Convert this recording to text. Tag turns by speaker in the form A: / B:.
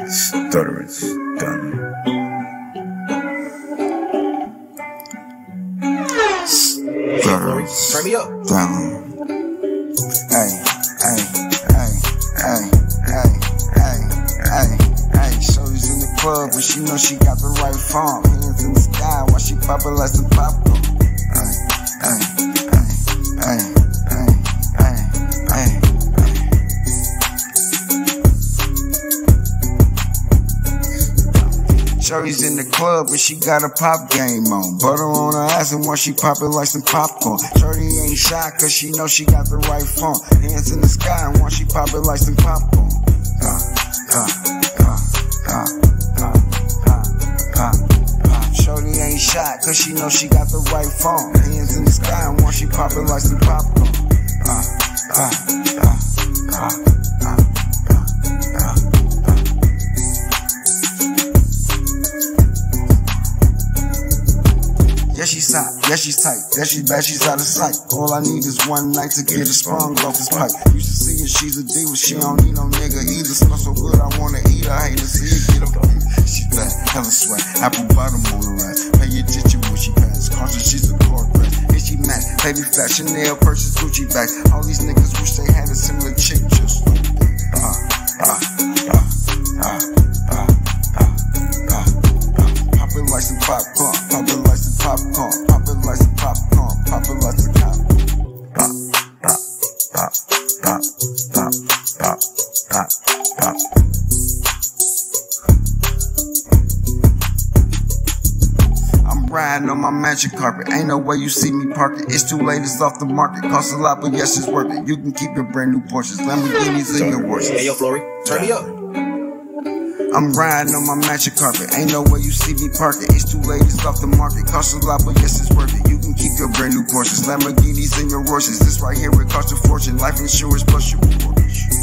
A: Stutterers, gun. Stutterers,
B: turn me up.
A: gun. Hey, shorty's in the club, but she know she got the right form. Hands in the sky while she poppin' like some popcorn. Shorty's in the club, but she got a pop game on. Butter on her ass and while she poppin' like some popcorn. Shorty ain't shy cause she know she got the right form. Hands in the sky and while she poppin' like some popcorn. Shorty ain't shy cause she know she got the right form. Hands in the sky and while she poppin' like some popcorn. Yeah, she's hot, yeah, she's tight, yeah, she's bad, she's out of sight. All I need is one night to get her sprung off his pipe. Used to see her, she's a diva, she don't need no nigga either. Smell so good, I wanna eat her, I hate to see her get up. She's bad, hella sweat, apple bottom on her ass. Pay attention when she pass, conscious she's a corporate. And she mad, baby fat, Chanel purses, Gucci bags. All these niggas wish they had a similar chick just like that. Poppin' like some popcorn, poppin' like some popcorn, poppin' like some popcorn, poppin' like some pop. I'm riding on my magic carpet, ain't no way you see me park it. It's too late, it's off the market, costs a lot, but yes, it's worth it. You can keep your brand new Porsches, Lamborghinis, and your Porsches.
B: Hey, yo, Flory, turn me up.
A: I'm riding on my magic carpet, ain't no way you see me park it. It's too late, it's off the market, costs a lot, but yes, it's worth it. You can keep your brand new Porsches, Lamborghinis, and your Porsches. This right here, it costs a fortune, life insurance plus your mortgage.